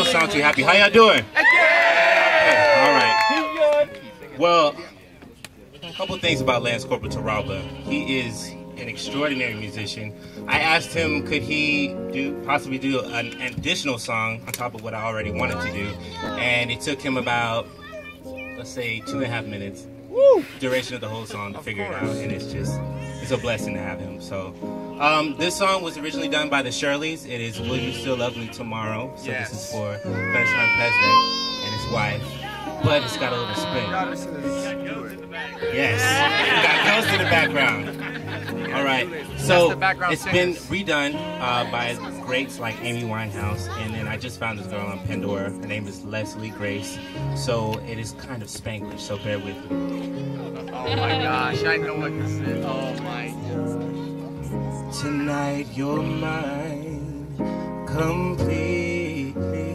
sound too happy. How y'all doing? All right. Well, a couple things about Lance Corporal Taralba. He is an extraordinary musician. I asked him, could he possibly do an additional song on top of what I already wanted to do, and it took him about, let's say, 2.5 minutes. Duration of the whole song to figure it out, and it's a blessing to have him. So this song was originally done by the Shirleys. It is Will You Still Love Me Tomorrow? So yes. This is for first-time president and his wife, but it's got a little spin. Yes, we got Ghost in the background. All right, so it's been redone by greats like Amy Winehouse, and then I just found this girl on Pandora. Her name is Leslie Grace, so it is kind of Spanglish, so bear with me. Oh my gosh, I know what this is. Oh my God. Tonight you're mine completely.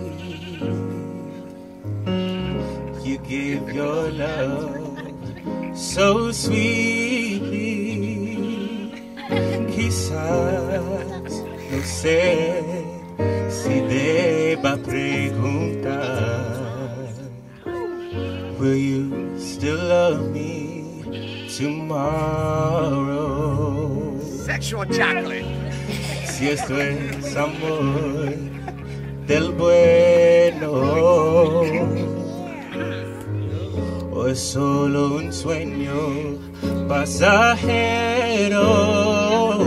You give your love so sweetly. Quizás no sé si deba preguntar, will you still love me tomorrow? Sexual chocolate. Si esto es amor del bueno o es solo un sueño pasajero,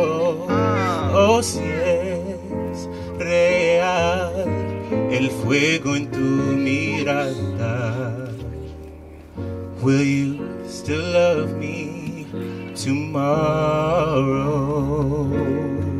o si es real el fuego en tu mirada. Will you still love me tomorrow?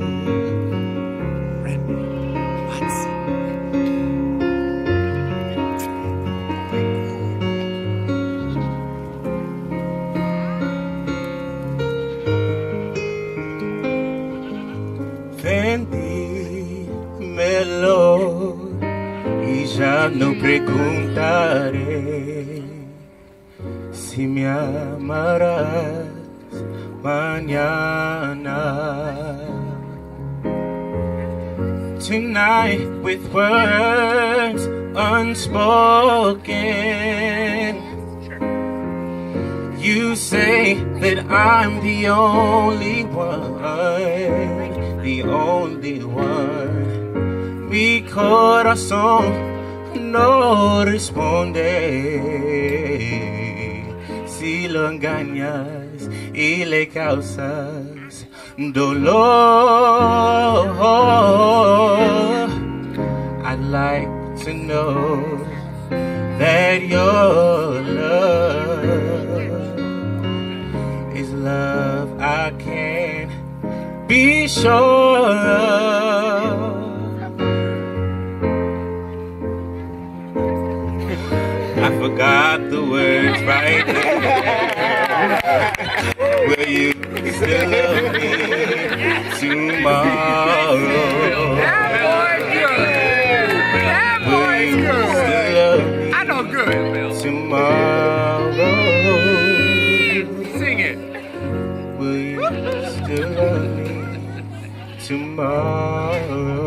Dímelo y ya no preguntaré si me amarás mañana. Tonight with words unspoken, you say that I'm the only one, the only one. Mi corazón no responde si lo engañas y le causas dolor. I'd like to know that your love is love I can't be sure of. I forgot the words right there. Will you still love me tomorrow? That boy's good. That boy's good. I know good. Tomorrow. Sing it. Will you still love me tomorrow?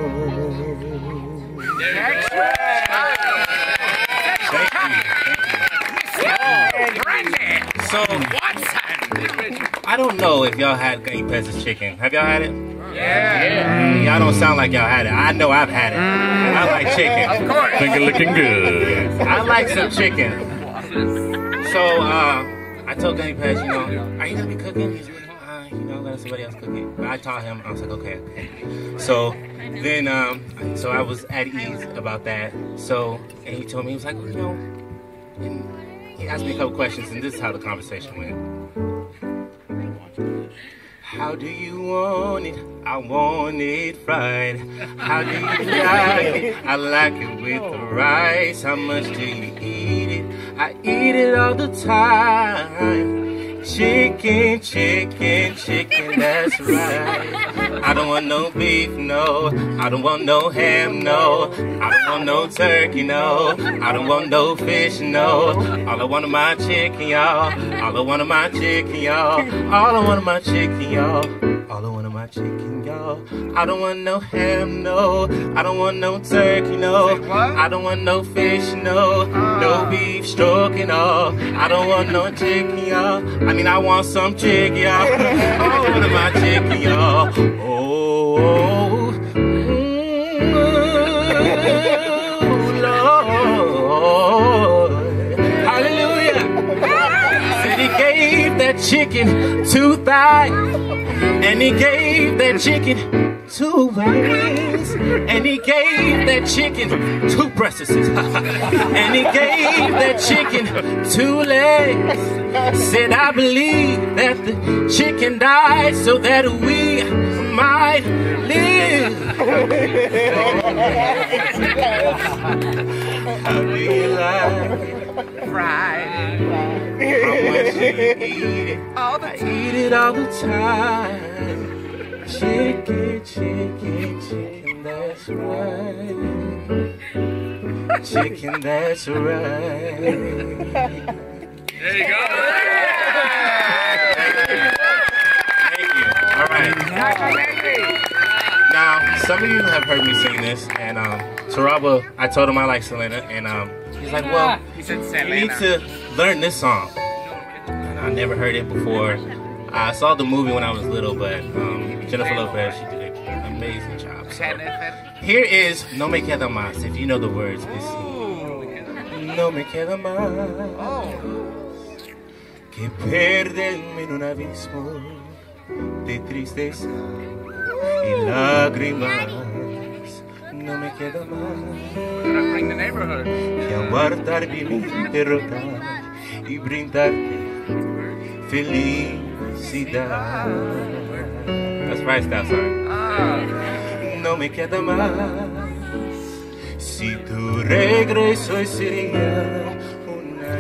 So, I don't know if y'all had Gunny Pez's chicken. Have y'all had it? Yeah. Y'all don't sound like y'all had it. I know I've had it. I like chicken. Of course. Think it's looking good. I like some chicken. So, I told Gunny Pez, you know, are you gonna be cooking? He's like, you know, let somebody else cook it. But I taught him. I was like, okay. So then, so I was at ease about that. So, and he told me, he was like, you know, and he asked me a couple questions, and this is how the conversation went. How do you want it? I want it fried. How do you like it? I like it with the rice. How much do you eat it? I eat it all the time. Chicken, chicken, chicken, that's right. I don't want no beef, no. I don't want no ham, no. I don't want no turkey, no. I don't want no fish, no. All I want is my chicken, y'all. All I want is my chicken, y'all. All I want is my chicken, y'all. All I want is my my chicken, y'all. I don't want no ham, no. I don't want no turkey, no. I don't want no fish, no. No beef stroking, all. I don't want no chicken, y'all. I mean, I want some chicken, y'all. I want my chicken, y'all. Oh, Lord. Hallelujah. Said he gave that chicken 2 thighs, and he gave that chicken 2 wings, and he gave that chicken 2 breasts, and he gave that chicken 2 legs. Said I believe that the chicken died so that we might live. How do you like Fried. how much you eat it? All the I eat it all the time. Chicken, chicken, chicken, that's right. Chicken, that's right. There you go. Thank you. All right. Now, some of you have heard me sing this, and Taraba, I told him I like Selena, and he's like, well, He said you need Selena. to learn this song. And I never heard it before. I saw the movie when I was little, but Jennifer Lopez, she did an amazing job. So, here is No Me Queda Más. If you know the words, it's No me queda más que perderme en un abismo de tristeza y lágrimas. No me queda más Bring the neighborhood. que aguardar mi derrota y brindarte felicidad. That's right, style song. No me queda más. Si tu regreso sería una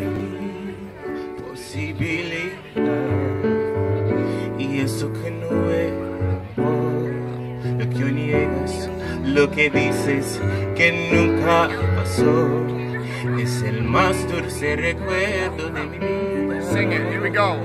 imposibilidad, y eso que no es amor, lo que hoy niegas, lo que dices que nunca pasó, es el más dulce recuerdo de mi vida. Sing it. Here we go.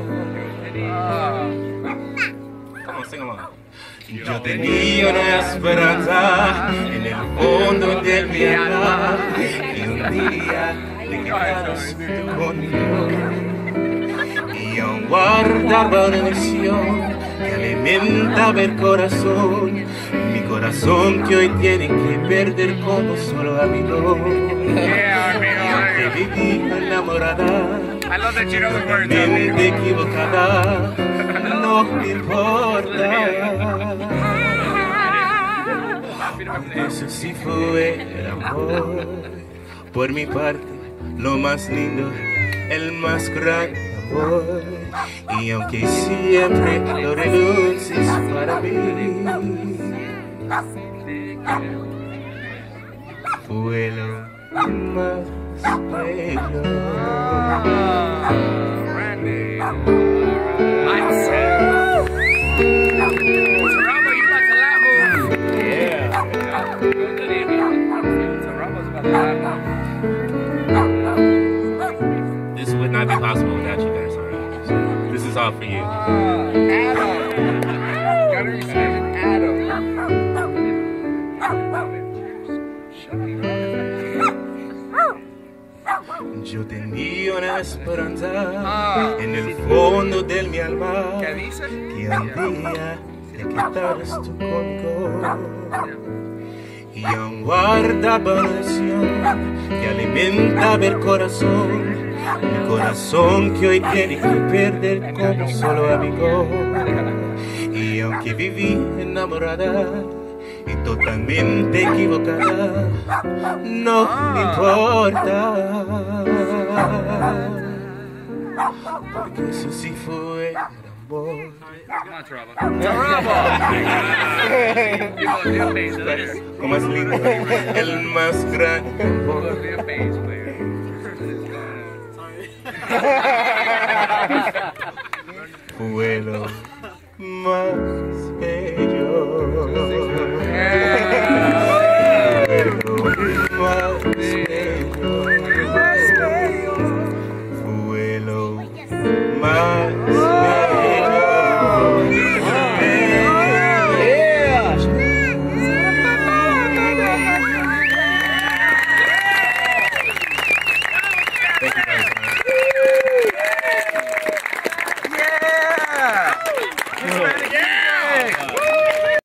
Come on, sing along. Yo tenía una esperanza en el fondo de mi alma, y un día te quedaras conmigo, y aún guardaba una ilusión que alimentaba el corazón, mi corazón que hoy tiene que perder como solo amigo. Yeah, Que amigo. viví enamorada, I love that you know the words, mente amigo. equivocada, no me importa. Eso sí fue el amor. Por mi parte, lo más lindo, el más gran amor. Y aunque siempre lo renuncies para mí, fue lo más bello. Randy. Mindset. Tarabo, you like the lap move? Yeah. Tarabo's about the lap move. This would not be possible without you guys, alright? So, this is all for you. Adam. Gotta receive Adam. Yo tenía una esperanza en el fondo de mi alma, ¿Qué dice? que un día te quedaras tú conmigo, y aún guardaba una ilusión que alimentaba el corazón, mi corazón que hoy tiene que perder como solo amigo. Y aunque viví enamorada y totalmente equivocada, no me importa, porque eso sí fue el amor. Come on, Tarabo. Tarabo! You must be a bass player. Lo más lindo, el más gran You amor. must be a bass player.